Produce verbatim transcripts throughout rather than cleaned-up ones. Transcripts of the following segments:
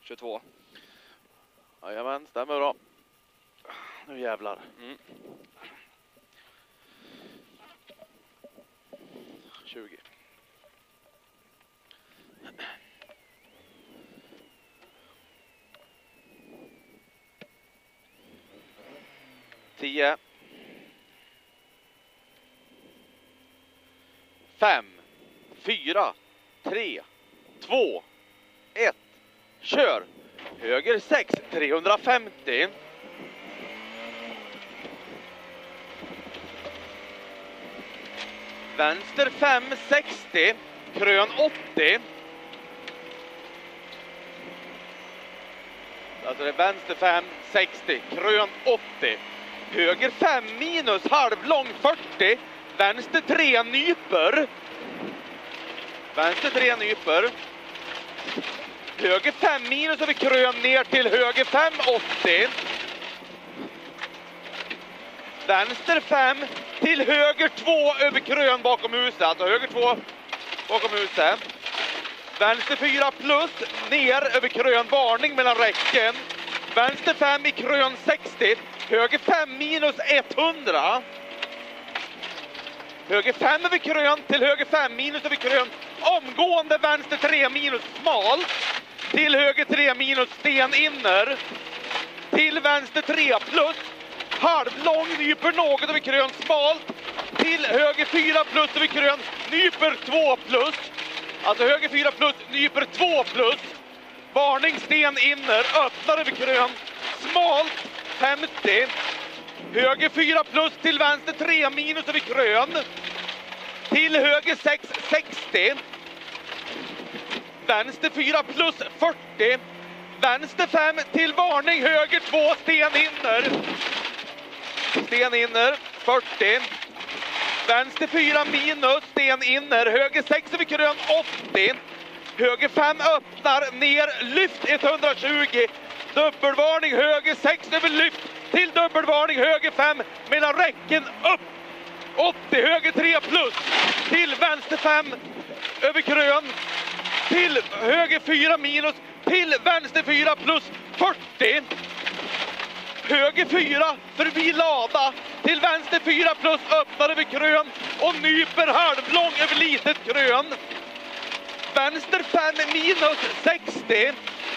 tjugotvå. Jajamän, stämmer bra. Nu jävlar. Mm. tjugo. tio. fem, fyra, tre, två, ett. Kör! Höger sex, trehundrafemtio. Vänster fem, sextio. Krön åttio. Alltså det är vänster fem, sextio. Krön åttio. Höger fem minus halvlång fyrtio. Vänster tre nyper. Vänster tre nyper. Höger fem minus över krön ner till höger fem åttio. Vänster fem till höger två över krön bakom huset. Alltså höger två bakom huset. Vänster fyra plus ner över krön, varning mellan räcken. Vänster fem i krön sextio. Höger fem minus hundra. Höger fem över krön till höger fem minus över krön. Omgående vänster tre minus smal. Till höger tre minus sten inner. Till vänster tre plus. Halvlång nyper något över krön smalt. Till höger fyra plus över krön. Nyper två plus. Alltså höger fyra plus, nyper två plus. Varning sten inner. Öppnar över krön. Smalt femtio. Höger fyra plus till vänster tre minus över krön. Till höger sex sextio. Vänster fyra plus fyrtio. Vänster fem till varning höger två sten inner. Sten inner fyrtio. Vänster fyra minus sten inner. Höger sex över krön åttio. Höger fem öppnar ner lyft etthundratjugo. Dubbelvarning höger sex över lyft till dubbelvarning höger fem mellan räcken upp. åttio höger tre plus till vänster fem över krön. Till höger fyra minus till vänster fyra plus fyrtio. Höger fyra förbi lada till vänster fyra plus öppnar över krön och nyper halvlång över litet krön. Vänster fem minus sextio.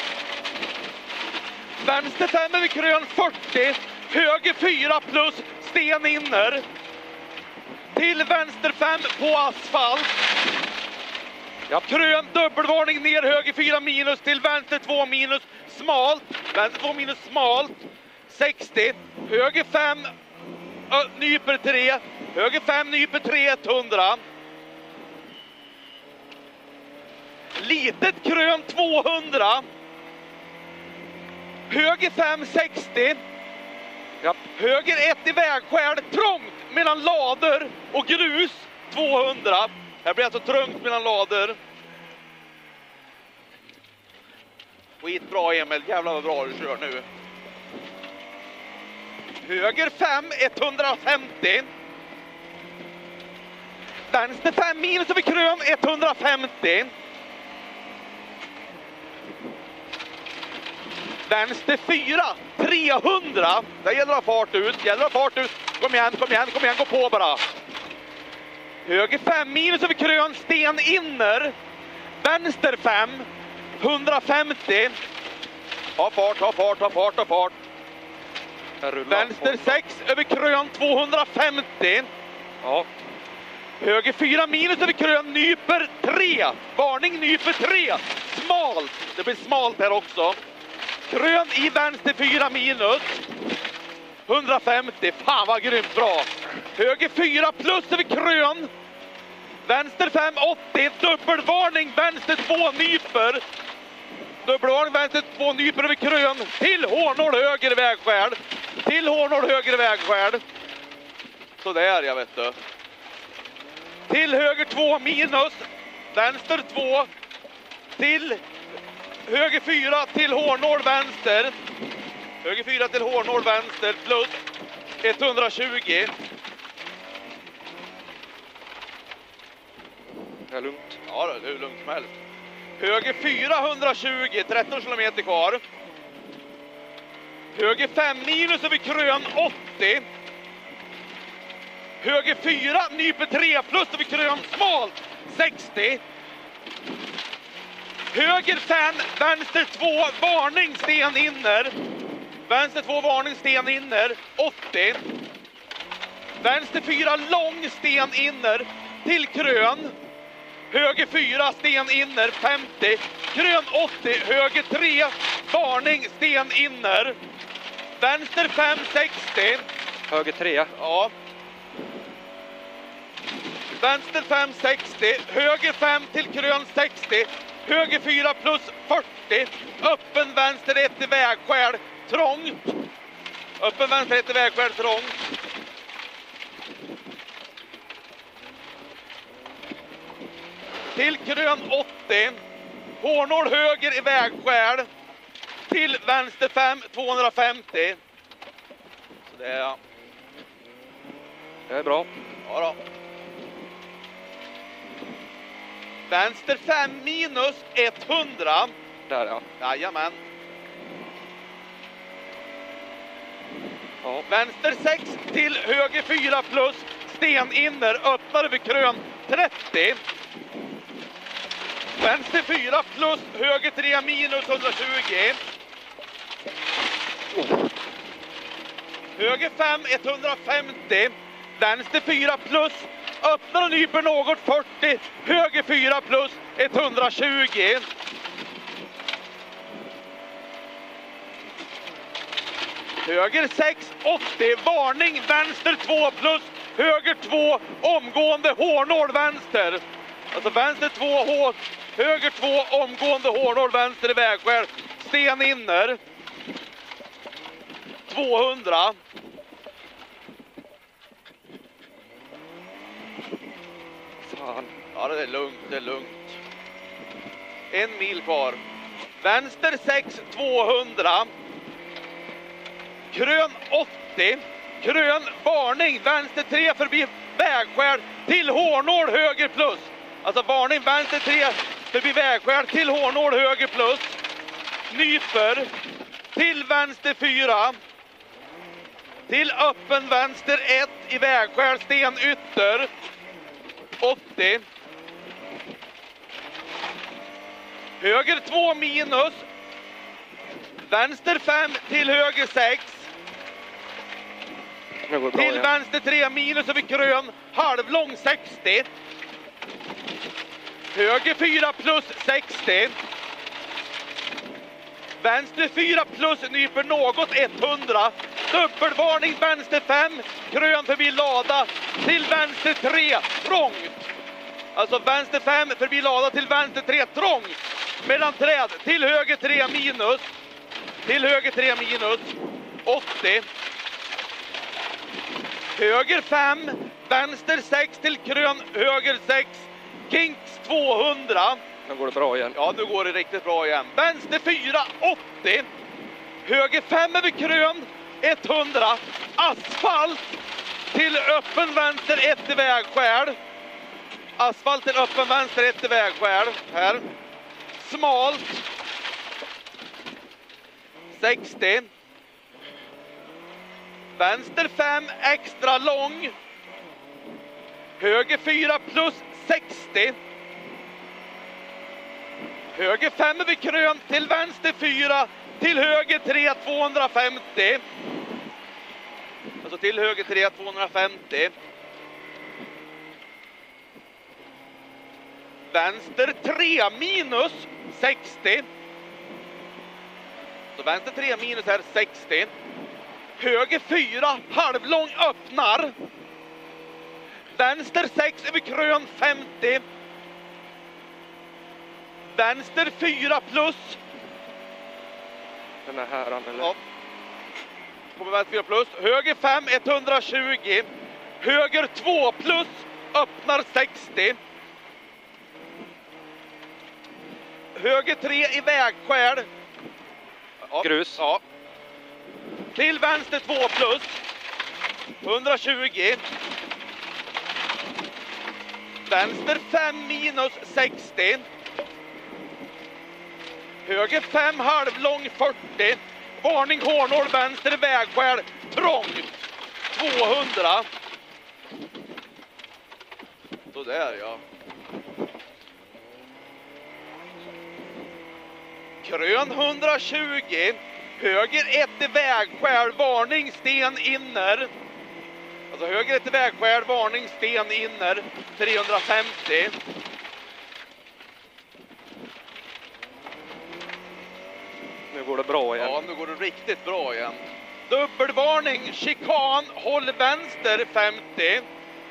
Vänster fem över krön fyrtio. Höger fyra plus sten inner. Till vänster fem på asfalt. Ja, krön dubbelvarning ner höger fyra minus till vänster två minus smalt. Vänster två minus smalt. sextio. Höger fem ö, nyper tre. Höger fem nyper tre hundra. Litet krön tvåhundra. Höger fem sextio. Ja, höger ett i vägskäl. Trångt mellan lader och grus tvåhundra. Här blir alltså trångt mellan lader. Skitbra Emil, jävlar vad bra du kör nu. Höger fem etthundrafemtio. Vänster fem minus över krön etthundrafemtio. Vänster fyra trehundra. Det gäller att ha fart ut, gäller att ha fart ut. Kom igen, kom igen, kom igen, gå på bara. Höger fem minus över krön, sten inner. Vänster fem hundrafemtio. Ha fart, ha fart, ha fart, ha fart. Vänster sex över krön tvåhundrafemtio. Ja. Höger fyra minus över krön, nyper tre. Varning, nyper tre. Smalt. Det blir smalt här också. Krön i vänster fyra minus. hundrafemtio. Fan vad grymt bra. Höger fyra plus över krön. Vänster fem åttio. Dubbelvarning. Vänster två nyper. Dubbelvarning. Vänster två nyper över krön. Till hårnål höger vägskäl. Till hårnål höger vägskäl. Så där jag vet du. Till höger två minus. Vänster två. Till höger fyra till hårnål vänster. Höger fyra till hårnål vänster plus etthundratjugo. Det är lugnt. Ja, det är lugnt som helst. Höger fyra hundratjugo, tretton kilometer kvar. Höger fem minus över krön åttio. Höger fyra, nyper tre plus över krön smalt sextio. Höger fem, vänster två, varning sten inner. Vänster två, varning sten inner, åttio. Vänster fyra, lång sten inner till krön. Höger fyra, sten inner, femtio. Krön åttio, höger tre, varning sten inner. Vänster fem, sextio. Höger tre. Ja. Vänster fem, sextio. Höger fem till krön sextio. Höger fyra plus fyrtio. Öppen vänster ett i vägskäl. Trångt. Öppen vänster ett i vägskäl. Trångt. Till krön åttio. Hårnål höger i vägskäl. Till vänster fem, tvåhundrafemtio. Så det är... Det är bra. Ja då. Vänster fem minus hundra. Där ja. Jajamän. Ja. Vänster sex till höger fyra plus. Sten inner. Öppnar över krön trettio. Vänster fyra plus. Höger tre minus hundratjugo. Oh. Höger fem etthundrafemtio. Vänster fyra plus. Öppnar och nyper något fyrtio. Höger fyra plus etthundratjugo. Höger sex åttio. Varning vänster två plus. Höger två. Omgående hårnål vänster. Alltså vänster två hår. Höger två. Omgående hårnål vänster i vägskäl. Sten inner. tvåhundra. Fan. Ja, det är lugnt, det är lugnt. En mil kvar. Vänster sex, tvåhundra. Krön åttio. Krön, varning, vänster tre förbi vägskäl till hårnål höger plus. Alltså varning, vänster tre förbi vägskäl till hårnål höger plus. Nyper. Till vänster fyra. Till öppen vänster ett i vägskäl, sten ytter. åttio. Höger två minus. Vänster fem till höger sex. Det går bra Till igen. vänster tre minus över krön. Halvlång sextio. Höger fyra plus sextio. Vänster fyra plus nyper något hundra. Dubbelvarning vänster fem. Krön förbi lada. Till vänster tre. Trångt. Alltså vänster fem förbi lada till vänster tre. Trångt. Mellan träd. Till höger tre minus. Till höger tre minus. åttio. Höger fem. Vänster sex till krön. Höger sex. Kinks tvåhundra. Nu går det bra igen. Ja, nu går det riktigt bra igen. Vänster fyra, åttio. Höger fem över krön, hundra. Asfalt till öppen vänster ett i vägskäl. Asfalt till öppen vänster ett i vägskäl. Här. Smalt. sextio. Vänster fem, extra lång. Höger fyra plus sextio. Höger fem över krön till vänster fyra. Till höger tre, tvåhundrafemtio. Alltså till höger tre, tvåhundrafemtio. Vänster tre minus sextio. Så vänster tre minus här sextio. Höger fyra, halvlång öppnar. Vänster sex över krön femtio. Vänster fyra plus. Den är här eller? Ja. Kommer vänster fyra plus. Höger fem, etthundratjugo. Höger två plus. Öppnar sextio. Höger tre i vägskäl. Ja. Grus. Ja. Till vänster två plus. hundratjugo. Vänster fem minus sextio. Höger fem, halvlång fyrtio. Varning hårnål, vänster vägskäl, trångt. tvåhundra. Så där ja. Krön hundratjugo. Höger ett i vägskäl, varning sten inner. Alltså höger ett i vägskäl, varning sten inner. trehundrafemtio. Nu går det bra igen. Ja, nu går det riktigt bra igen. Dubbelvarning, chikan, håll vänster femtio.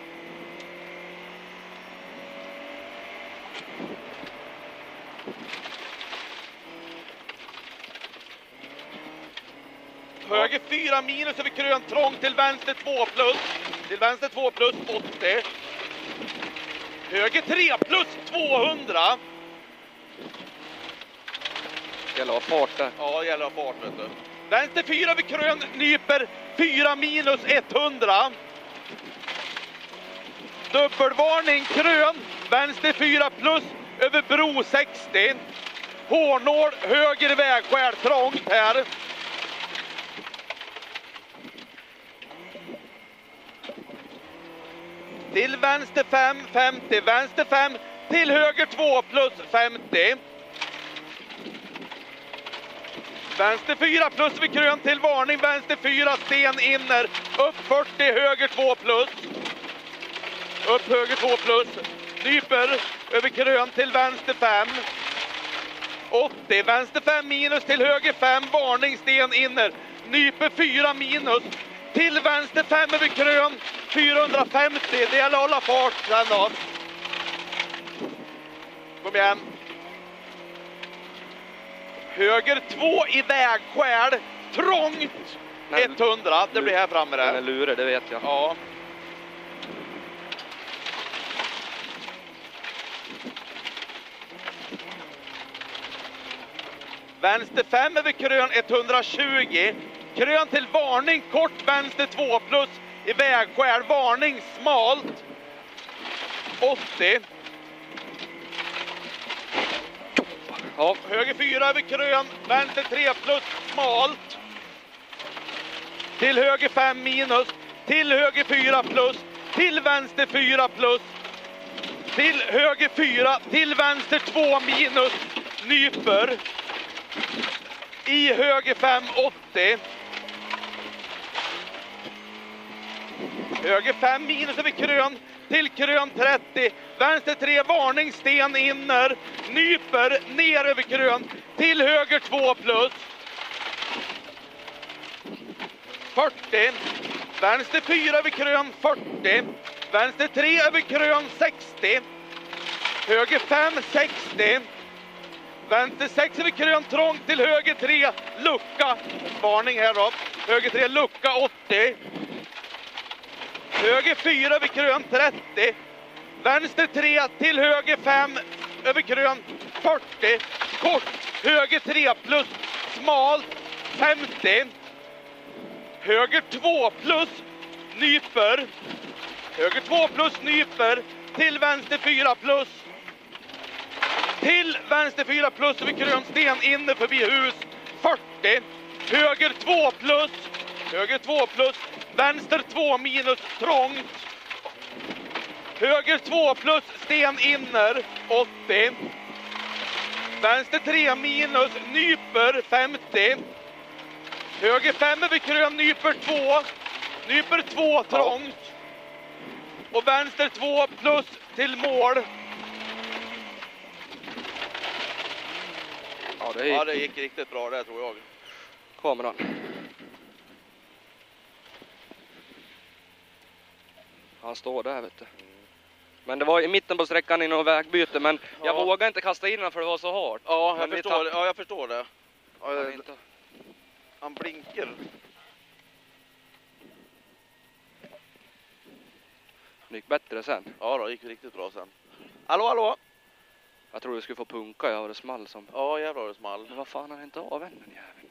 Höger fyra minus över krön, trång till vänster två plus. Till vänster två plus, åttio. Höger tre plus, tvåhundra. Gäller att ha fart där. Ja, gäller att ha fart vet du. Vänster fyra vid krön, nyper fyra minus etthundra. Dubbelvarning, krön, vänster fyra plus över bro sextio. Hårnål, höger vägskäl, trångt här. Till vänster fem, femtio, vänster fem, till höger två plus femtio. Vänster fyra plus vid krön till varning, vänster fyra sten inner, upp fyrtio, höger två plus. Upp höger två plus, nyper över krön till vänster fem. åttio, vänster fem minus till höger fem, varning sten inner, nyper fyra minus. Till vänster fem över krön, fyrahundrafemtio, det gäller att hålla fart sen då. Kom igen. Höger två i vägskäl, trångt, Men, etthundra, det blir här framme Den är där. lurig, det vet jag. Ja. Vänster fem över krön, etthundratjugo. Krön till varning, kort vänster två plus i vägskäl, varning smalt. åttio. Ja, Höger fyra över krön, vänster tre plus smalt. Till höger fem minus, till höger fyra plus, till vänster fyra plus. Till höger fyra, till vänster två minus, nyper. I höger fem, åttio. Höger fem minus över krön, till krön trettio. Vänster tre, varning, sten inner. Nyper, ner över krön, till höger två plus. fyrtio. Vänster fyra över krön, fyrtio. Vänster tre över krön, sextio. Höger fem, sextio. Vänster sex över krön, trångt till höger tre, lucka. Varning här då. Höger tre, lucka, åttio. Höger fyra över krön, trettio. Vänster tre till höger fem över krön, fyrtio. Kort, höger tre plus, smalt, femtio. Höger två plus, nyper. Höger två plus, nyper. Till vänster fyra plus. Till vänster fyra plus över krön, sten inne förbi hus, fyrtio. Höger två plus. Höger två plus. Vänster två minus, trångt. Höger två plus, sten inner, åttio. Vänster tre minus, nyper, femtio. Höger fem över krön, nyper två. Nyper två, trångt. Och vänster två plus till mål. ja det gick. Ja, det gick riktigt bra där tror jag. Kameran. Han står där vet du. Men det var i mitten på sträckan i någon vägbyte, men jag Ja. vågade inte kasta in den för det var så hårt. Ja, Men jag vi förstår, tar- det. Ja, jag förstår det. Ja, Han jag, inte. han blinkar. Det gick bättre sen. Ja, det gick riktigt bra sen. Hallå, hallå? Jag trodde du skulle få punka, ja, och det small som. Ja, jävlar det small. Men vad fan har hänt av vännen jäveln?